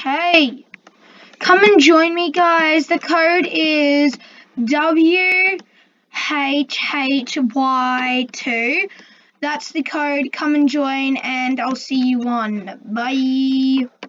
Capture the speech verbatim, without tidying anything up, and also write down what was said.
Okay. Come and join me, guys. The code is W H H Y two. That's the code. Come and join, and I'll see you on. Bye.